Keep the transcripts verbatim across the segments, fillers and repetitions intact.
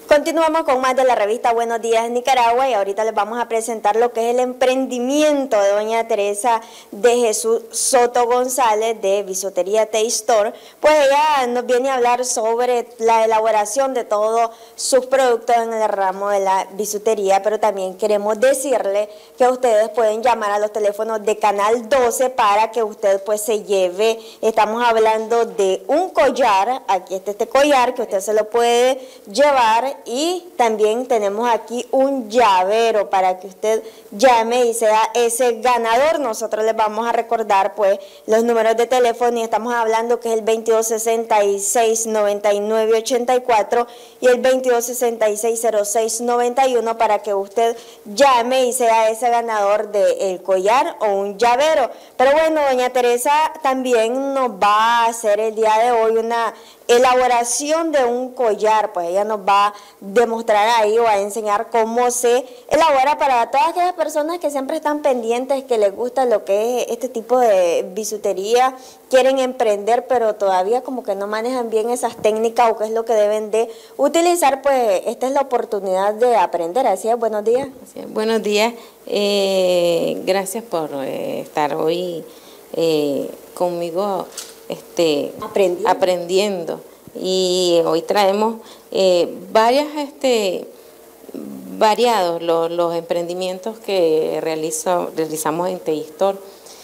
Continuamos con más de la revista Buenos Días Nicaragua y ahorita les vamos a presentar lo que es el emprendimiento de doña Teresa de Jesús Soto González de Bisutería T-Store. Pues ella nos viene a hablar sobre la elaboración de todos sus productos en el ramo de la bisutería, pero también queremos decirle que ustedes pueden llamar a los teléfonos de Canal doce para que usted pues se lleve, estamos hablando de un collar, aquí está este collar que usted se lo puede llevar. Y también tenemos aquí un llavero para que usted llame y sea ese ganador. Nosotros les vamos a recordar pues los números de teléfono y estamos hablando que es el veintidós sesenta y seis, noventa y nueve ochenta y cuatro y el veintidós sesenta y seis, cero seis noventa y uno para que usted llame y sea ese ganador del collar o un llavero. Pero bueno, doña Teresa también nos va a hacer el día de hoy una elaboración de un collar, pues ella nos va a demostrar ahí o a enseñar cómo se elabora para todas aquellas personas que siempre están pendientes, que les gusta lo que es este tipo de bisutería, quieren emprender pero todavía como que no manejan bien esas técnicas o qué es lo que deben de utilizar, pues esta es la oportunidad de aprender. Así es, buenos días. Así es, buenos días, eh, gracias por eh, estar hoy eh, conmigo este, aprendiendo. aprendiendo. Y hoy traemos eh, varias, este, variados los, los emprendimientos que realizo, realizamos en T-Store.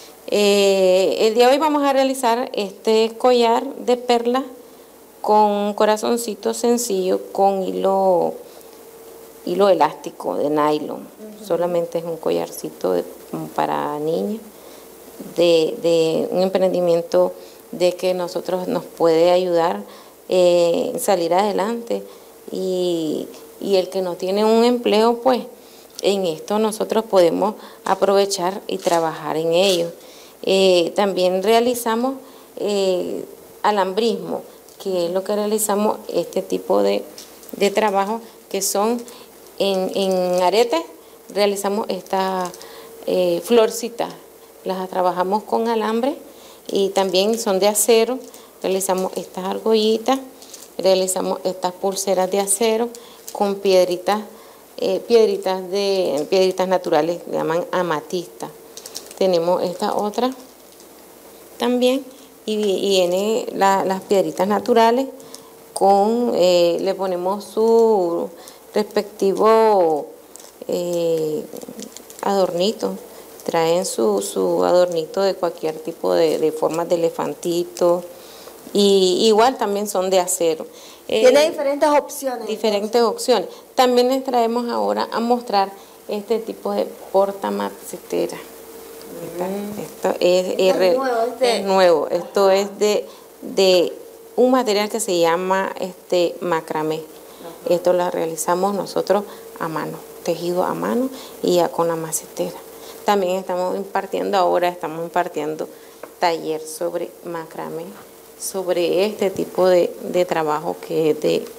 Eh, el día de hoy vamos a realizar este collar de perlas con corazoncito sencillo con hilo, hilo elástico de nylon. Uh-huh. Solamente es un collarcito de, para niñas, de, de un emprendimiento de que nosotros nos puede ayudar eh, salir adelante y, y el que no tiene un empleo, pues en esto nosotros podemos aprovechar y trabajar en ello. Eh, también realizamos eh, alambrismo, que es lo que realizamos este tipo de, de trabajo, que son en, en aretes, realizamos estas eh, florcitas, las trabajamos con alambre y también son de acero, realizamos estas argollitas, realizamos estas pulseras de acero con piedritas, eh, piedritas, de, piedritas naturales, le llaman amatista. Tenemos esta otra también y, y viene la, las piedritas naturales con, eh, le ponemos su respectivo eh, adornito. Traen su, su adornito de cualquier tipo de, de formas de elefantito y igual también son de acero. Tiene eh, diferentes opciones. Diferentes entonces. opciones. También les traemos ahora a mostrar este tipo de portamacetera. Mm. Esto es, es, es, nuevo, este. es nuevo. Esto es de, de un material que se llama este macramé. Ajá. Esto lo realizamos nosotros a mano, tejido a mano y ya con la macetera. También estamos impartiendo ahora, estamos impartiendo taller sobre macramé, sobre este tipo de, de trabajo que es de eh,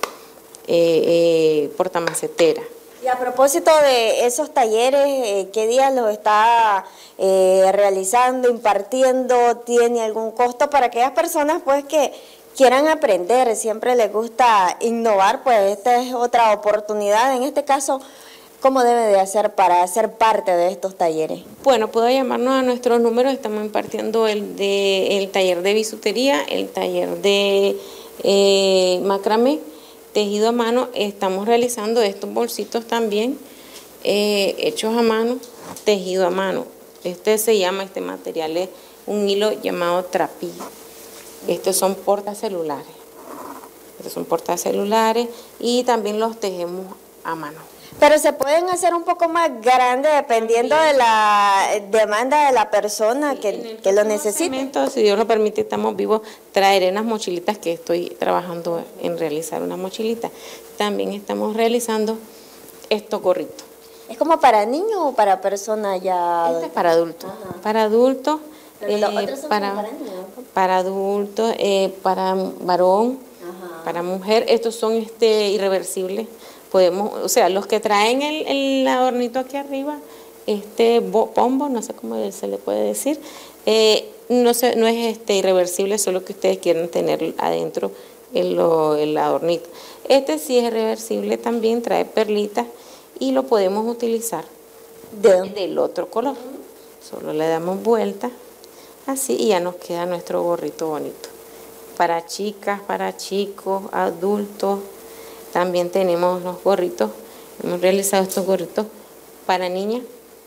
eh, portamacetera. Y a propósito de esos talleres, eh, ¿qué días los está eh, realizando, impartiendo? ¿Tiene algún costo para aquellas personas pues que quieran aprender, siempre les gusta innovar? Pues esta es otra oportunidad, en este caso. ¿Cómo debe de hacer para ser parte de estos talleres? Bueno, puedo llamarnos a nuestros números, estamos impartiendo el, de, el taller de bisutería, el taller de eh, macramé, tejido a mano, estamos realizando estos bolsitos también, eh, hechos a mano, tejido a mano. Este se llama, este material es un hilo llamado trapillo. Estos son portacelulares, estos son portacelulares y también los tejemos a mano. Pero se pueden hacer un poco más grandes dependiendo de la demanda de la persona sí, que, que lo necesite. Momento, si Dios lo permite, estamos vivos, traeré unas mochilitas que estoy trabajando en realizar unas mochilitas. También estamos realizando estos gorritos. ¿Es como para niños o para personas ya? Este es para adultos. Ajá. Para adultos. Pero eh, los otros son para, para niños. Para adultos, eh, para varón, ajá, para mujer. Estos son este irreversibles. Podemos, o sea, los que traen el, el adornito aquí arriba, este pombo, no sé cómo se le puede decir, eh, no, se, no es este irreversible, solo que ustedes quieren tener adentro el, lo- el adornito. Este sí es reversible también, trae perlitas y lo podemos utilizar De- del otro color. Solo le damos vuelta, así, y ya nos queda nuestro gorrito bonito. Para chicas, para chicos, adultos, también tenemos los gorritos. Hemos realizado estos gorritos para niñas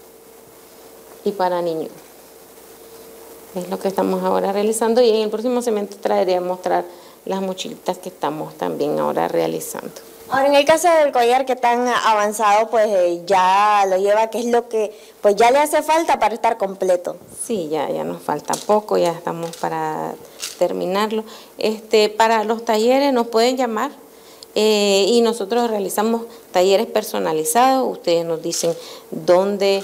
y para niños. Es lo que estamos ahora realizando y en el próximo segmento traeré a mostrar las mochilitas que estamos también ahora realizando. Ahora, en el caso del collar que tan avanzado, pues eh, ya lo lleva, que es lo que pues ya le hace falta para estar completo. Sí, ya, ya nos falta poco, ya estamos para terminarlo. Este, para los talleres nos pueden llamar eh, y nosotros realizamos talleres personalizados. Ustedes nos dicen dónde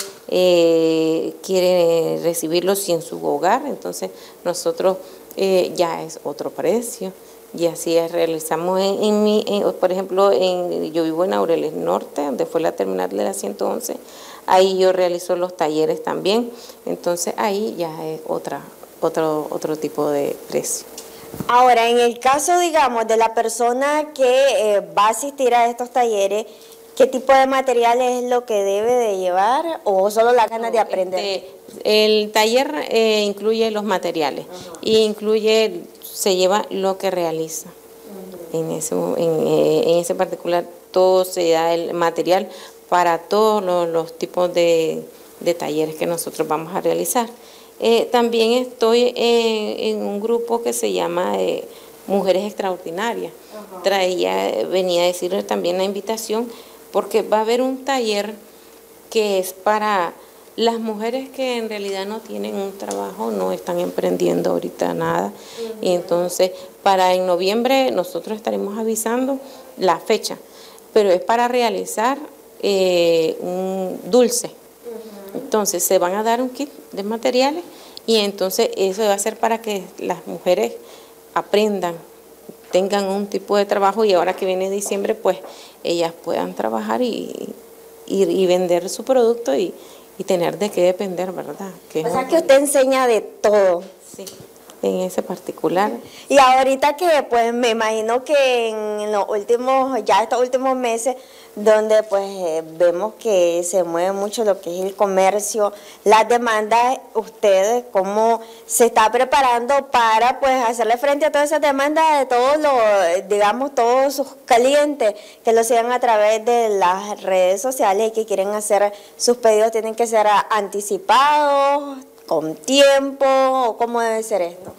eh, quieren recibirlos, si en su hogar, entonces nosotros eh, ya es otro precio. Y así es, realizamos en, en mi, en, por ejemplo, en, yo vivo en Aureles Norte, donde fue la terminal de la ciento once, ahí yo realizo los talleres también, entonces ahí ya es otra, otro, otro tipo de precio. Ahora, en el caso, digamos, de la persona que eh, va a asistir a estos talleres, ¿qué tipo de materiales es lo que debe de llevar o solo las ganas de aprender? Este, el taller eh, incluye los materiales y incluye, se lleva lo que realiza. En ese, en, eh, en ese particular todo se da el material para todos los, los tipos de, de talleres que nosotros vamos a realizar. Eh, también estoy en, en un grupo que se llama eh, Mujeres Extraordinarias. Uh-huh. Traía, venía a decirles también la invitación porque va a haber un taller que es para las mujeres que en realidad no tienen un trabajo, no están emprendiendo ahorita nada. Uh-huh. Y entonces, para en noviembre nosotros estaremos avisando la fecha, pero es para realizar eh, un dulce. Uh-huh. Entonces, se van a dar un kit de materiales y entonces eso va a ser para que las mujeres aprendan, tengan un tipo de trabajo y ahora que viene diciembre, pues ellas puedan trabajar y, y, y vender su producto y y tener de qué depender, ¿verdad? Que o sea que usted enseña de todo. Sí, en ese particular. Y ahorita que pues me imagino que en los últimos, ya estos últimos meses, donde pues eh, vemos que se mueve mucho lo que es el comercio, las demandas, usted cómo se está preparando para pues hacerle frente a todas esas demandas de todos los, digamos, todos sus clientes que lo sigan a través de las redes sociales y que quieren hacer sus pedidos, tienen que ser anticipados, con tiempo, o cómo debe ser esto.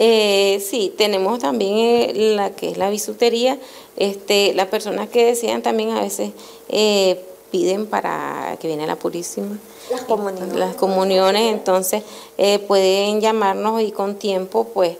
Eh, sí, tenemos también eh, la que es la bisutería. Este, las personas que desean también a veces eh, piden para que viene la Purísima. Las comuniones. Las comuniones, entonces eh, pueden llamarnos y con tiempo, pues,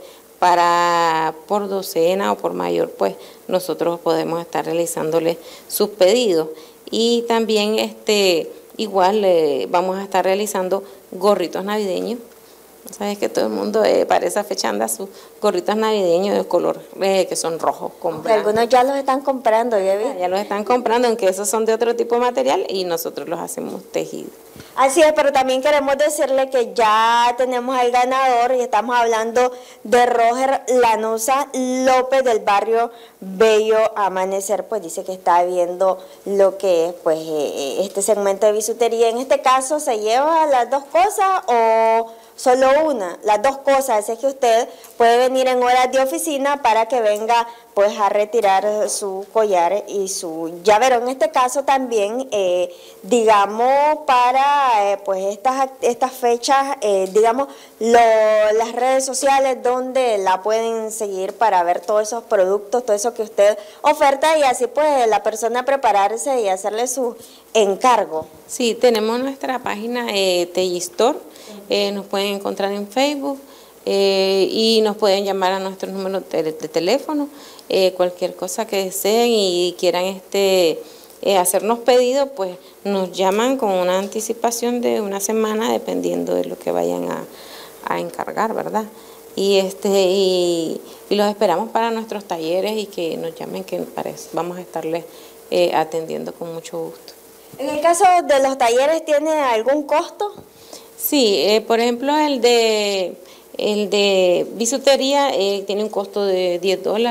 para por docena o por mayor, pues nosotros podemos estar realizándoles sus pedidos. Y también, este, igual eh, vamos a estar realizando gorritos navideños. Sabes que todo el mundo eh, para esa fecha anda sus gorritos navideños de color eh, que son rojos con blanco. Algunos ya los están comprando, ¿ya vi? Ya los están comprando, aunque esos son de otro tipo de material y nosotros los hacemos tejidos. Así es, pero también queremos decirle que ya tenemos al ganador y estamos hablando de Roger Lanusa López del barrio Bello Amanecer, pues dice que está viendo lo que es pues este segmento de bisutería. En este caso, ¿se lleva las dos cosas o solo una? Las dos cosas, es que usted puede venir en horas de oficina para que venga pues a retirar su collar y su llavero. En este caso también, eh, digamos, para eh, pues estas, estas fechas, eh, digamos, lo, las redes sociales donde la pueden seguir para ver todos esos productos, todo eso que usted oferta y así pues la persona prepararse y hacerle su encargo. Sí, tenemos nuestra página eh, Tellistore, eh, nos pueden encontrar en Facebook. Eh, y nos pueden llamar a nuestro número de, de teléfono, eh, cualquier cosa que deseen y quieran este eh, hacernos pedido, pues nos llaman con una anticipación de una semana dependiendo de lo que vayan a, a encargar, ¿verdad? Y este y, y los esperamos para nuestros talleres y que nos llamen, que parece, vamos a estarles eh, atendiendo con mucho gusto. En el caso de los talleres, ¿tiene algún costo? Sí, eh, por ejemplo el de El de bisutería eh, tiene un costo de diez dólares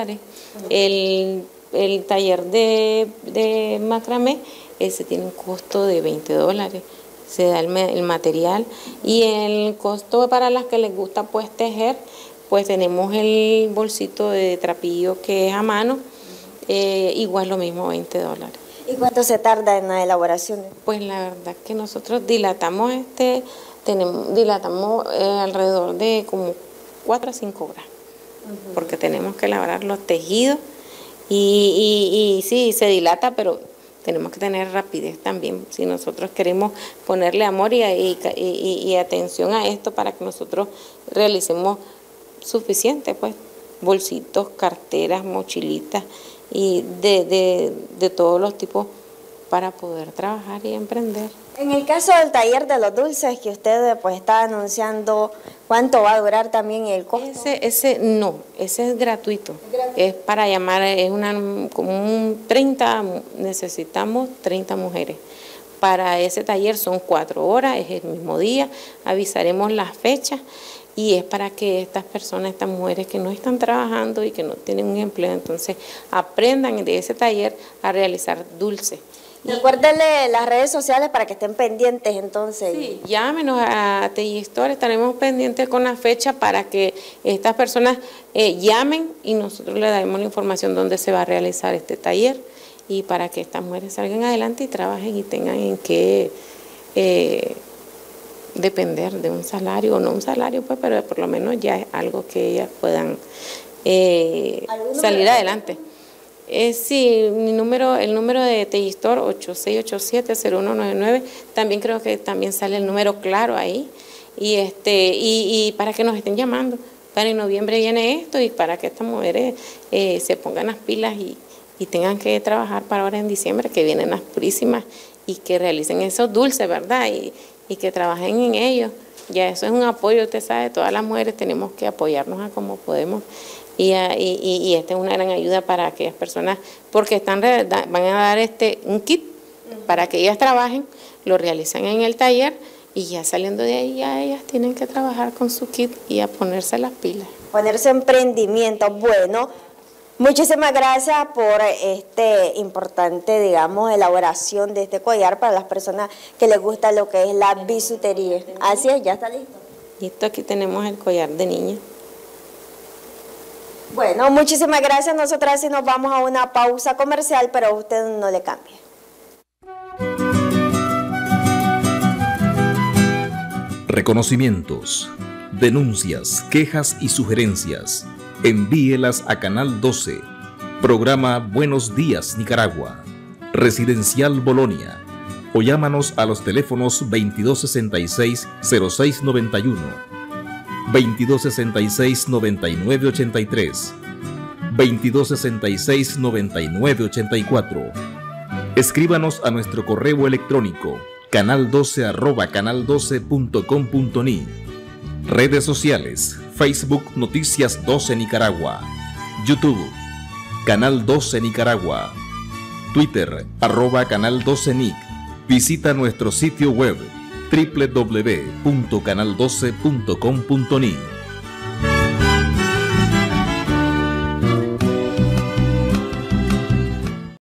El, el taller de, de macramé, ese tiene un costo de veinte dólares. Se da el, el material, y el costo para las que les gusta pues tejer, pues tenemos el bolsito de trapillo que es a mano, eh, igual lo mismo, veinte dólares. ¿Y cuánto se tarda en la elaboración? Pues la verdad que nosotros dilatamos este, tenemos, dilatamos eh, alrededor de como cuatro a cinco horas, uh-huh. porque tenemos que elaborar los tejidos, y, y, y sí, se dilata, pero tenemos que tener rapidez también, si nosotros queremos ponerle amor y, y, y, y atención a esto para que nosotros realicemos suficiente, pues, bolsitos, carteras, mochilitas y de, de, de todos los tipos para poder trabajar y emprender. En el caso del taller de los dulces que usted pues está anunciando, ¿cuánto va a durar también el costo? Ese, ese no, ese es gratuito. Es, gratuito. Es para llamar, es una como un treinta, necesitamos treinta mujeres. Para ese taller son cuatro horas, es el mismo día, avisaremos las fechas, y es para que estas personas, estas mujeres que no están trabajando y que no tienen un empleo, entonces aprendan de ese taller a realizar dulces. Recuérdenle las redes sociales para que estén pendientes entonces. Sí, llámenos a Teistore, estaremos pendientes con la fecha para que estas personas eh, llamen y nosotros les daremos la información donde se va a realizar este taller, y para que estas mujeres salgan adelante y trabajen y tengan en qué eh, depender de un salario o no un salario, pues, pero por lo menos ya es algo que ellas puedan eh, salir adelante. Eh, sí, mi número, el número de Teistore, ocho seis ocho siete cero uno nueve nueve, también creo que también sale el número claro ahí, y este y, y para que nos estén llamando, para en noviembre viene esto, y para que estas mujeres eh, se pongan las pilas y, y tengan que trabajar para ahora en diciembre, que vienen las purísimas, y que realicen esos dulces, ¿verdad? Y, y que trabajen en ellos. Ya eso es un apoyo, usted sabe, todas las mujeres tenemos que apoyarnos a como podemos. Y, y, y esta es una gran ayuda para aquellas personas, porque están van a dar este un kit para que ellas trabajen, lo realizan en el taller, y ya saliendo de ahí ya ellas tienen que trabajar con su kit y a ponerse las pilas. Ponerse emprendimiento. Bueno, muchísimas gracias por este importante, digamos, elaboración de este collar para las personas que les gusta lo que es la bisutería. Así es, ya está listo. Listo, aquí tenemos el collar de niña. Bueno, muchísimas gracias. Nosotras sí nos vamos a una pausa comercial, pero usted no le cambie. Reconocimientos, denuncias, quejas y sugerencias. Envíelas a Canal doce, programa Buenos Días Nicaragua, Residencial Bolonia, o llámanos a los teléfonos veintidós sesenta y seis cero seis noventa y uno, veintidós sesenta y seis noventa y nueve ochenta y tres, veintidós sesenta y seis noventa y nueve ochenta y cuatro. Escríbanos a nuestro correo electrónico canal doce arroba canal doce punto com punto ni. Redes sociales: Facebook Noticias doce Nicaragua, YouTube Canal doce Nicaragua, Twitter arroba Canal doce Nic. Visita nuestro sitio web doble u doble u doble u punto canal doce punto com punto ni.